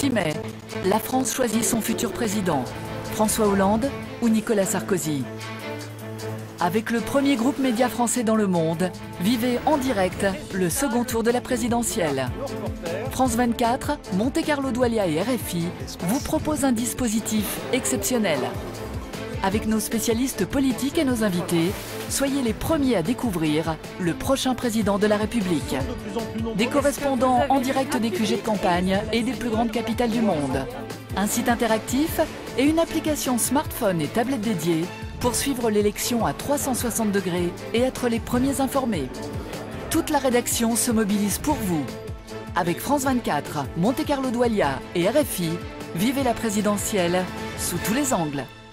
6 mai, la France choisit son futur président, François Hollande ou Nicolas Sarkozy. Avec le premier groupe média français dans le monde, vivez en direct le second tour de la présidentielle. France 24, Monte Carlo Doualiya et RFI vous proposent un dispositif exceptionnel. Avec nos spécialistes politiques et nos invités, soyez les premiers à découvrir le prochain président de la République. Des correspondants en direct des QG de campagne et des plus grandes capitales du monde. Un site interactif et une application smartphone et tablette dédiée pour suivre l'élection à 360 degrés et être les premiers informés. Toute la rédaction se mobilise pour vous. Avec France 24, Monte Carlo Doualiya et RFI, vivez la présidentielle sous tous les angles.